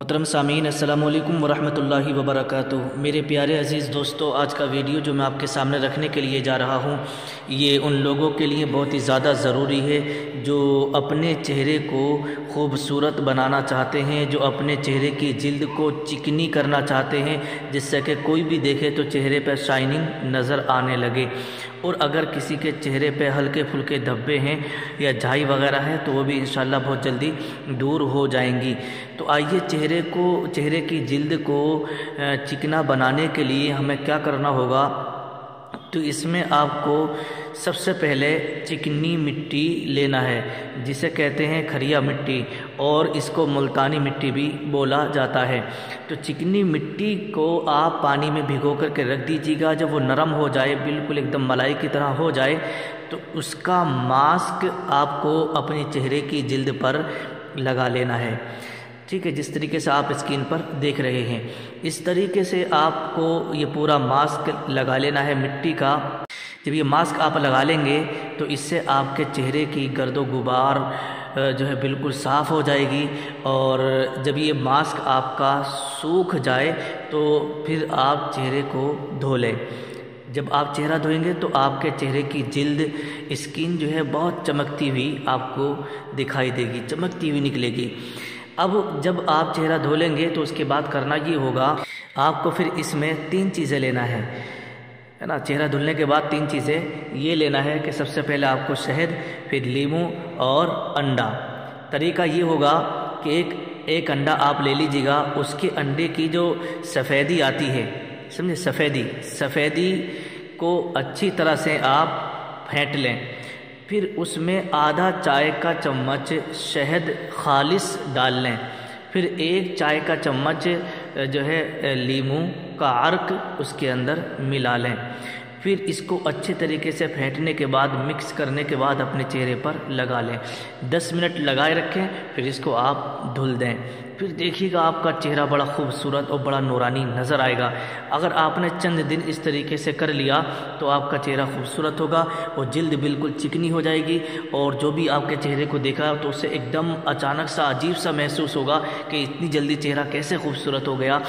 محترم سامعین، السلام علیکم ورحمۃ اللہ وبرکاتہ۔ میرے پیارے عزیز دوستو، آج کا ویڈیو جو میں آپ کے سامنے رکھنے کے لیے جا رہا ہوں، یہ ان لوگوں کے لیے بہت ہی زیادہ ضروری ہے جو اپنے چہرے کو خوبصورت بنانا چاہتے ہیں، جو اپنے چہرے کی جلد کو چکنی کرنا چاہتے ہیں، جس سے کہ کوئی بھی دیکھے تو چہرے پر شائننگ نظر آنے لگے۔ اور اگر کسی کے چہرے پہ ہلکے پھلکے دھبے ہیں یا جھائی وغیرہ ہے تو وہ بھی انشاءاللہ بہت جلدی دور ہو جائیں گی۔ تو آئیے چہرے کی جلد کو چکنا بنانے کے لیے ہمیں کیا کرنا ہوگا۔ تو اس میں آپ کو سب سے پہلے چکنی مٹی لینا ہے، جسے کہتے ہیں کھریا مٹی، اور اس کو ملتانی مٹی بھی بولا جاتا ہے۔ تو چکنی مٹی کو آپ پانی میں بھگو کر کے رکھ دیجیے گا۔ جب وہ نرم ہو جائے، بالکل ایک دم ملائی کی طرح ہو جائے، تو اس کا ماسک آپ کو اپنے چہرے کی جلد پر لگا لینا ہے۔ ٹھیک ہے، جس طریقے سے آپ اسکرین پر دیکھ رہے ہیں، اس طریقے سے آپ کو یہ پورا ماسک لگا لینا ہے مٹی کا۔ جب یہ ماسک آپ لگا لیں گے تو اس سے آپ کے چہرے کی گرد و غبار جو ہے بالکل صاف ہو جائے گی۔ اور جب یہ ماسک آپ کا سوکھ جائے تو پھر آپ چہرے کو دھو لیں۔ جب آپ چہرہ دھوئیں گے تو آپ کے چہرے کی جلد، اسکن جو ہے بہت چمکتی ہوئی آپ کو دکھائی دے گی، چمکتی ہوئی نکلے گی۔ اب جب آپ چہرہ دھو لیں گے تو اس کے بعد کرنا یہ ہوگا، آپ کو پھر اس میں 3 چیزیں لینا ہے نا۔ چہرہ دھلنے کے بعد 3 چیزیں یہ لینا ہے کہ سب سے پہلے آپ کو شہد، پھر لیموں اور انڈا۔ طریقہ یہ ہوگا کہ ایک انڈا آپ لے لیجیے گا، اس کے انڈے کی جو سفیدی آتی ہے، سمجھے، سفیدی کو اچھی طرح سے آپ پھینٹ لیں۔ پھر اس میں آدھا چائے کا چمچ شہد خالص ڈال لیں۔ پھر 1 چائے کا چمچ جو ہے لیموں کا عرق اس کے اندر ملا لیں۔ پھر اس کو اچھے طریقے سے پھینٹنے کے بعد، مکس کرنے کے بعد اپنے چہرے پر لگا لیں۔ 10 منٹ لگائے رکھیں، پھر اس کو آپ دھل دیں۔ پھر دیکھیے گا آپ کا چہرہ بڑا خوبصورت اور بڑا نورانی نظر آئے گا۔ اگر آپ نے چند دن اس طریقے سے کر لیا تو آپ کا چہرہ خوبصورت ہوگا اور جلد بالکل چکنی ہو جائے گی، اور جو بھی آپ کے چہرے کو دیکھا تو اسے ایک دم اچانک سا عجیب سا محسوس ہوگا کہ اتنی جلدی چہرہ کیسے خوبصورت ہو گیا۔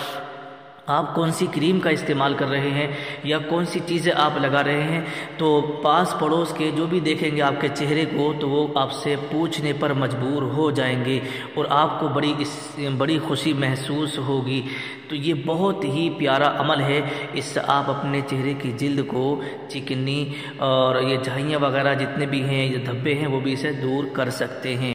آپ کون سی کریم کا استعمال کر رہے ہیں یا کون سی چیزیں آپ لگا رہے ہیں، تو پاس پڑوس کے جو بھی دیکھیں گے آپ کے چہرے کو تو وہ آپ سے پوچھنے پر مجبور ہو جائیں گے، اور آپ کو بڑی خوشی محسوس ہوگی۔ تو یہ بہت ہی پیارا عمل ہے، اس سے آپ اپنے چہرے کی جلد کو چکنی اور یہ جھائیاں وغیرہ جتنے بھی ہیں، یہ دھبے ہیں، وہ بھی اسے دور کر سکتے ہیں۔